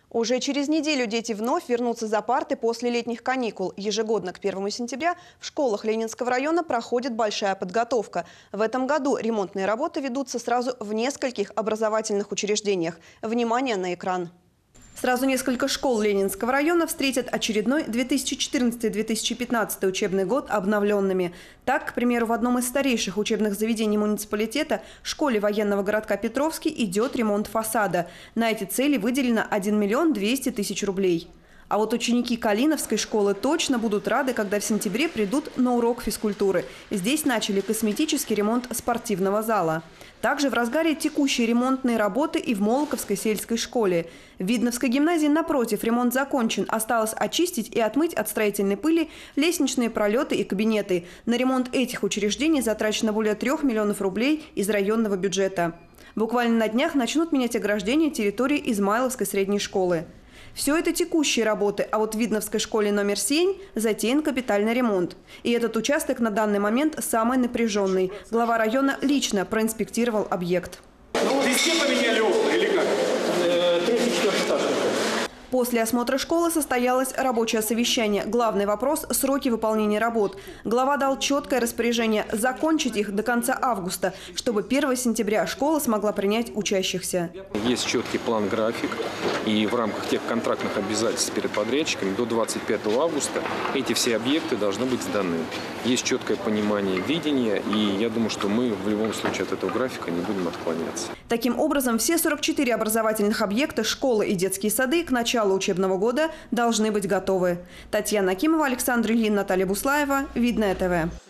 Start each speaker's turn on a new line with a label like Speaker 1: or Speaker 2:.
Speaker 1: Уже через неделю дети вновь вернутся за парты после летних каникул. Ежегодно к 1 сентября в школах Ленинского района проходит большая подготовка. В этом году ремонтные работы ведутся сразу в нескольких образовательных учреждениях. Внимание на экран. Сразу несколько школ Ленинского района встретят очередной 2014-2015 учебный год обновленными. Так, к примеру, в одном из старейших учебных заведений муниципалитета, школе военного городка Петровский, идет ремонт фасада. На эти цели выделено 1 миллион 200 тысяч рублей. А вот ученики Калиновской школы точно будут рады, когда в сентябре придут на урок физкультуры. Здесь начали косметический ремонт спортивного зала. Также в разгаре текущие ремонтные работы и в Молоковской сельской школе. В Видновской гимназии, напротив, ремонт закончен. Осталось очистить и отмыть от строительной пыли лестничные пролеты и кабинеты. На ремонт этих учреждений затрачено более 3 миллионов рублей из районного бюджета. Буквально на днях начнут менять ограждение территории Измайловской средней школы. Все это текущие работы, а вот в Видновской школе номер 7 затеян капитальный ремонт. И этот участок на данный момент самый напряженный. Глава района лично проинспектировал объект.
Speaker 2: Везде поменяли окна или как? 3-4 этаж.
Speaker 1: После осмотра школы состоялось рабочее совещание. Главный вопрос – сроки выполнения работ. Глава дал четкое распоряжение закончить их до конца августа, чтобы 1 сентября школа смогла принять учащихся.
Speaker 3: Есть четкий план-график, и в рамках тех контрактных обязательств перед подрядчиками до 25 августа эти все объекты должны быть сданы. Есть четкое понимание видения, и я думаю, что мы в любом случае от этого графика не будем отклоняться.
Speaker 1: Таким образом, все 44 образовательных объекта, школы и детские сады к началу учебного года должны быть готовы. Татьяна Акимова, Александр Ильин, Наталья Буслаева. Видное ТВ.